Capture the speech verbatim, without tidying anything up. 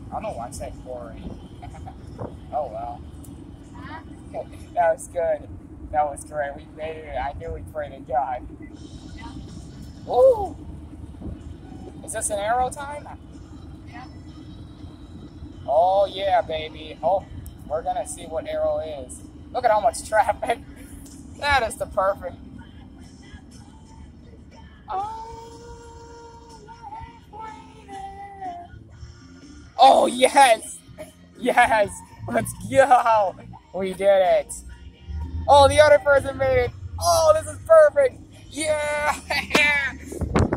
I don't know why I said Corey. Oh well. That was good. That was great. We made it. I knew we prayed to God. Ooh! Is this an arrow time? Yeah. Oh yeah, baby. Oh, we're gonna see what arrow is. Look at how much traffic. That is the perfect. Oh, we're halfway there. Oh yes! Yes! Let's go! We did it! Oh, the other person made it! Oh, this is perfect! Yeah!